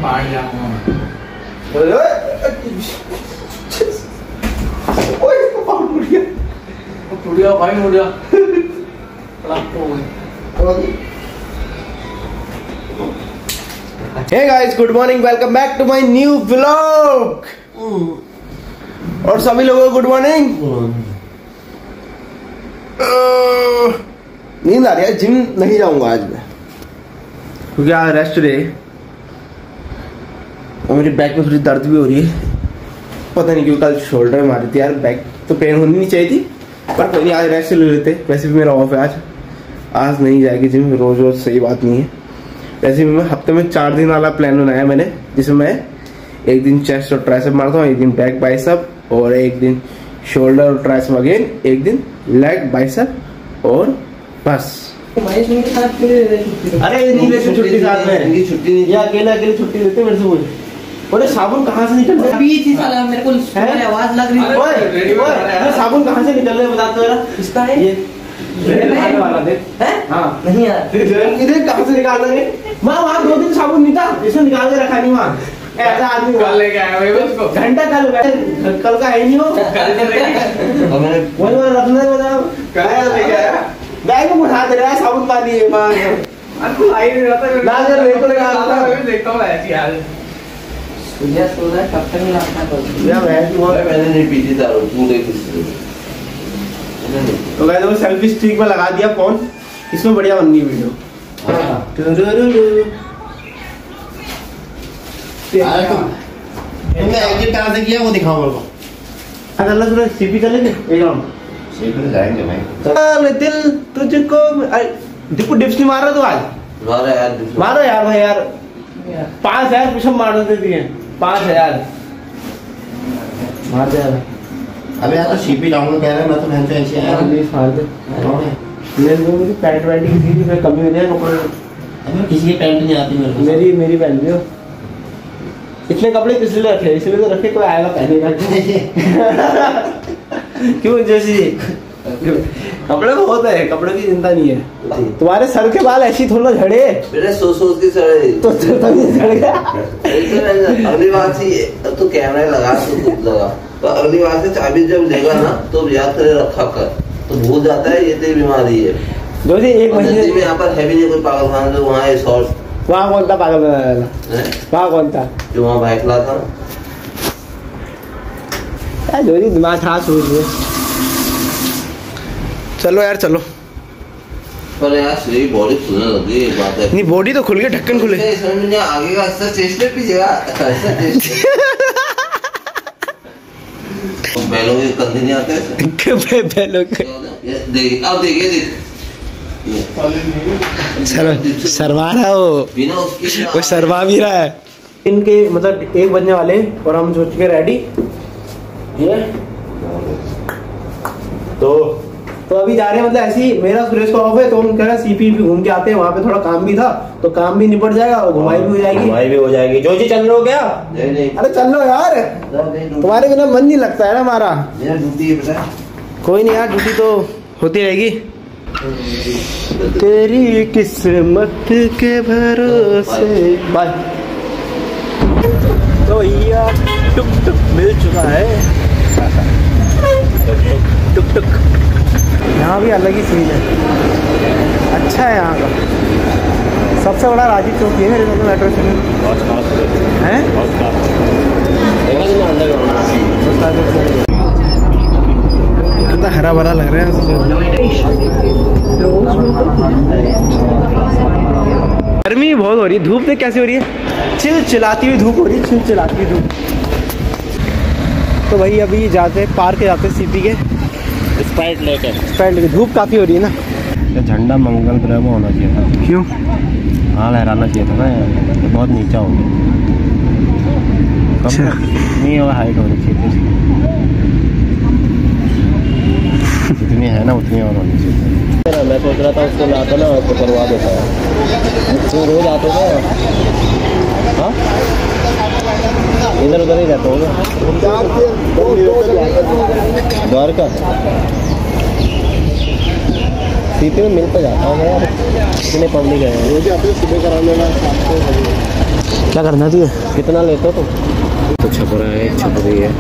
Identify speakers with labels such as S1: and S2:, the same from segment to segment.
S1: पाट जाऊंगा टूट गया भाई, टूट गया।
S2: Hey guys, good morning, welcome back to my new vlog। और सभी लोगों को गुड मॉर्निंग। नींद आ रही है, जिम नहीं जाऊंगा आज मैं क्योंकि आज रेस्ट डे और मेरी बैक में थोड़ी दर्द भी हो रही है। पता नहीं क्यों, कल शोल्डर में मारी थी यार। बैक तो पेन होनी नहीं चाहिए थी, पर कोई नहीं, आज रेस्ट ले लेते। वैसे भी मेरा ऑफ है आज नहीं जाएगी जिम। रोज रोज सही बात नहीं है। वैसे भी मैं हफ्ते में 4 दिन वाला प्लान बनाया मैंने, जिसमें मैं एक दिन चेस्ट और ट्राइसेप मारता हूँ, एक दिन बैक बाइसेप, और एक दिन शोल्डर और ट्राइसेप अगेन, एक दिन लेग बाइसेप, और बस। अरे नहीं लेते छुट्टी साथ में, इनकी छुट्टी नहीं, अकेले छुट्टी लेते मेरे से। बोले बोले साबुन कहाँ से निकल रहा है? मेरे को आवाज लग रही है। साबुन कहाँ से निकल रहा है बता तो जरा। किसका है ये? वाला देख। हाँ नहीं यार, इधर कहाँ से निकाल रहे? वहाँ 2 दिन साबुन नहीं था, इसे निकाल के रखा नहीं वहाँ। ऐसा आदमी कल लेके आया उसको, घंटा कल का है नहीं वो। वही वाला रखना बताओ, लेके आया बैग में उठा दे रहा है साबुन पानी है। आपको आई नहीं रहता ना, जब रेको लगा आता मैं देखता हूँ ऐसी हाल। सुनिया सो रहा है, कब तक लाना पड़ेगा यार? मैंने नहीं पीती दारू पूरे किसी। तो गाइस वो सेल्फी स्टिक में लगा दिया फोन, इसमें बढ़िया बन गई वीडियो।
S3: तुमने एग्जिट कहाँ से किया वो दिखाओ मेरे को।
S2: अल्लाह सुनो, सीपी चलेंगे एक राउंड।
S3: सीपी जाएंगे भाई।
S2: चल दिल तुझको दीपू डिप्स नहीं मार रहा तो आज? मारो यार भाई यार। 5000 पुशअप मार देती है। 5000 मार दे यार।
S3: अबे यार तो सीपी लाऊंगा कह रहा है, मैं तो भैंस ऐसे आया
S2: प्लीज मार दे। मेरे को मेरी पैंट वैंट किसी की कमी हो जाए कपड़े।
S3: अबे किसी की पैंट नहीं आती मेरे को।
S2: मेरी पहन लियो। इतने कपड़े किस लिए रखे? इसलिए तो रखे, कोई आएगा पहनेगा। क्यों जैसी कपड़े बहुत है, कपड़े की चिंता नहीं है। तुम्हारे सर के बाल ऐसी थोड़ा झड़े,
S4: मेरे सोच के सड़े
S2: तो तभी झड़ गया।
S4: अगली बार से तो कैमरा लगा तो अगली बार से चाबी जब लेगा ना तो याद करे रखा कर, तो भूल जाता है ये तेरी बीमारी है।
S2: जो जी एक महीने
S4: में यहाँ पर है भी नहीं कोई पागल खान जो वहाँ शॉर्ट।
S2: वहाँ कौन था पागल बनाया? वहाँ कौन था
S4: जो वहाँ बाइक ला था?
S2: जो जी दिमाग खराब सोच रहे। चलो यार चलो।
S4: पर यार शरीर बॉडी खुलने लगी, एक बात है।
S2: नहीं बॉडी तो खुल गई, ढक्कन खुले।
S4: इसमें आगे का ऐसा चेस्ट पीछे का ऐसा चेस्ट। बैलों के कंधे नहीं आते ऐसे?
S2: बैलों के
S4: देखिए अब देखिए
S2: सरवा रहा वो सरवा भी रहा है। इनके मतलब 1 बजने वाले और हम सोच के रेडी ये तो अभी जा रहे हैं। मतलब ऐसी मेरा सुरेश को ऑफ है तो हम कह रहे हैं सीपी भी घूम के आते हैं। वहाँ पे थोड़ा काम भी था तो काम भी निपट जाएगा और घुमाई भी हो जाएगी। जो जी चल रहे हो क्या?
S4: नहीं।
S2: अरे चल लो यार, तुम्हारे बिना मन नहीं लगता है ना हमारा। कोई नहीं यार, ड्यूटी तो होती रहेगी। तेरी किस्मत के भरोसे। बाय। तो भैया टुक टुक मिल चुका है। टुक टुक यहाँ भी अलग ही सीन है, अच्छा है यहाँ का। सबसे बड़ा राजीव चौक है मेरे को मेट्रो स्टेशन है। कितना हरा भरा लग रहा है। गर्मी बहुत हो रही है, धूप देख कैसी हो रही है, चिलचिलाती हुई धूप हो रही है, चिलचिलाती हुई धूप। तो भाई अभी जाते हैं पार्क जाते हैं सीपी के स्प्राइट लेके। धूप काफ़ी हो रही है ना।
S3: झंडा मंगल ग्रह में होना चाहिए था।
S2: क्यों?
S3: हाँ लहराना चाहिए था ना यार, तो बहुत नीचा हो गया।
S2: अच्छा
S3: नहीं होगा, हाइट होनी चाहिए थी। जितनी है ना उतनी और होनी चाहिए। मैं सोच रहा था उसको लाता ना तो करवा देता है। तो रोज आते थे। हाँ इधर उधर ही रहता होगा। द्वारका सीपी में मिल पे जाता हूँ यार, इतने पब्लिक है। रोज आते सुबह करा लेना।
S2: क्या करना तुझे?
S3: कितना लेते हो तुम? तो छप रहा है, छप रही है।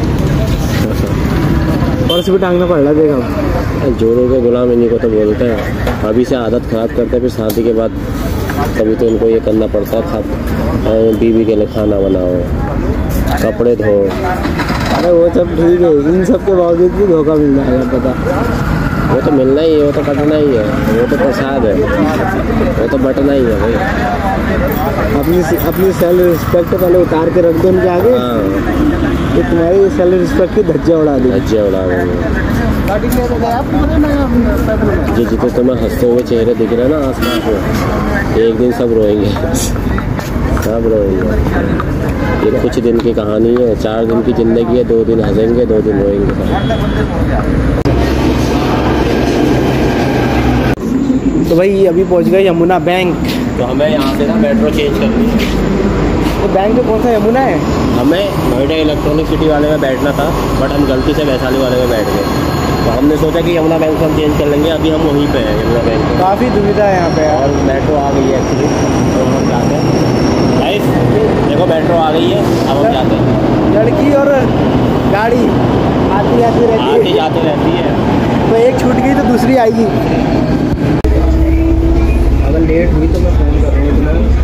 S2: पर्स भी टांगना पड़ रहा है देखा।
S3: जोरों के गुलाम इन्हीं को तो बोलते हैं। अभी से आदत ख़राब करते हैं, फिर शादी के बाद कभी तो इनको ये करना पड़ता है, बीवी के लिए खाना बनाओ, कपड़े धो।
S2: अरे वो सब ठीक है, इन सब के बावजूद भी धोखा मिल जाएगा पता।
S3: वो तो मिलना ही है, वो तो कटना ही है, वो तो प्रसाद है, वो तो बटना ही है भाई।
S2: अपनी सेल्फ रिस्पेक्ट पहले उतार के रख दो उनके आगे। तो तुम्हारी सेल्फ रिस्पेक्ट की धज्जियाँ उड़ा दी।
S3: धज्जियाँ उड़ा जितने तुम्हें हंसते हुए चेहरे दिख रहे हैं ना आसपास में, एक दिन सब रोएंगे, सब रोएंगे। ये कुछ दिन की कहानी है, 4 दिन की ज़िंदगी है, 2 दिन हंसेंगे, 2 दिन रोएंगे।
S2: तो भाई अभी पहुंच गए यमुना बैंक।
S3: तो हमें यहाँ से ना मेट्रो चेंज करनी है।
S2: तो बैंक में कौन सा यमुना है?
S3: हमें नोएडा इलेक्ट्रॉनिक सिटी वाले में बैठना था, बट हम गलती से वैशाली वाले में बैठ गए। तो हमने सोचा कि यमुना बैंक से हम चेंज कर लेंगे। अभी हम वहीं पे हैं यमुना बैंक में।
S2: काफ़ी दुविधा है यहाँ पे
S3: और मेट्रो आ गई है एक्चुअली, तो हम जाते हैं। गाइस देखो मेट्रो आ गई है, अब हम जाते हैं।
S2: लड़की और गाड़ी आती जाती रहती है,
S3: आती जाती रहती है।
S2: तो एक छूट गई तो दूसरी आएगी। अगर लेट हुई तो मैं फ़ोन कर रहा हूँ तुम्हें।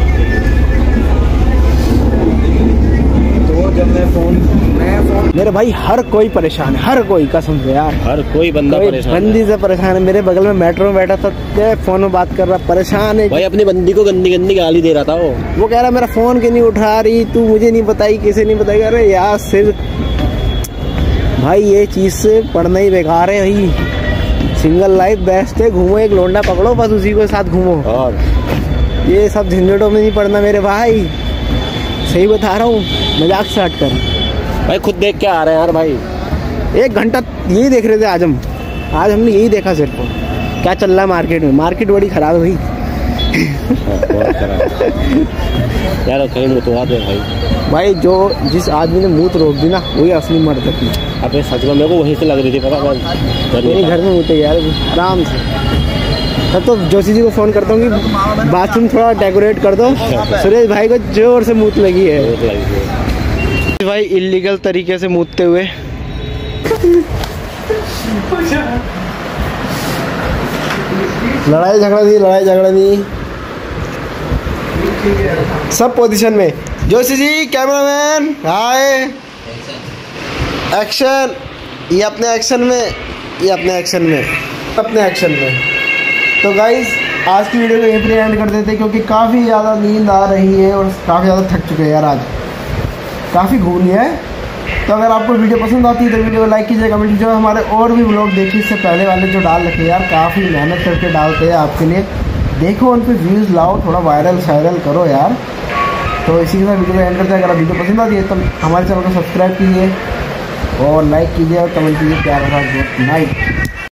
S2: तो जब मैं फ़ोन मेरे भाई हर कोई परेशान है, हर कोई कसम से यार,
S3: हर कोई बंदा परेशान है।
S2: बंदी से परेशान है। मेरे बगल में मेट्रो में बैठा था, फ़ोन में बात कर रहा, परेशान है
S3: भाई। अपनी बंदी को गंदी गंदी गाली दे रहा था वो
S2: कह रहा मेरा फ़ोन क्यों नहीं उठा रही, तू मुझे नहीं बताई, किसे नहीं बताई। अरे यार सिर्फ भाई ये चीज़ से पढ़ना ही बेकार है भाई। सिंगल लाइफ बेस्ट है, घूमो, एक लोंडा पकड़ो, बस उसी के साथ घूमो।
S3: और
S2: ये सब झंझटों में नहीं पड़ना मेरे भाई, सही बता रहा हूँ, मजाक से हट कर।
S3: भाई खुद देख के आ रहे हैं यार भाई।
S2: 1 घंटा यही देख रहे थे आज हमने यही देखा सिर्फ क्या चल रहा है मार्केट में। मार्केट बड़ी ख़राब है भाई।
S3: बहुत खराब यार, कहीं मुतवा दे
S2: भाई जो जिस आदमी ने मूत रोक दी ना वही असली मर्द है।
S3: अबे सच में मेरे को वहीं से लग रही थी, पता
S2: मेरे घर में मूते यार आराम से। तब तो जोशी जी को फ़ोन करता हूँ कि बाथरूम थोड़ा डेकोरेट कर दो। सुरेश भाई को जोर से मूत लगी है भाई, इलीगल तरीके से मूतते हुए। लड़ाई झगड़ा नहीं, सब पोजीशन में। Joshi ji cameraman hi, action. ये अपने एक्शन में, तो गाइस आज की वीडियो को यहीं पर एंड कर देते, क्योंकि काफ़ी ज़्यादा नींद आ रही है और काफ़ी ज़्यादा थक चुके हैं यार, आज काफ़ी घूम लिया है। तो अगर आपको वीडियो पसंद आती है तो वीडियो को लाइक कीजिए, कमेंट कीजिए। हमारे और भी व्लॉग देखिए, इससे पहले वाले जो डाल रखे यार, काफ़ी मेहनत करके डालते हैं आपके लिए। देखो उन पर व्यूज़ लाओ, थोड़ा वायरल करो यार। तो इसी के साथ वीडियो को एंड करते हैं। अगर वीडियो पसंद आती है तो हमारे चैनल को सब्सक्राइब कीजिए और लाइक कीजिए और कमेंट कीजिए। प्यार भरा गुड नाइट।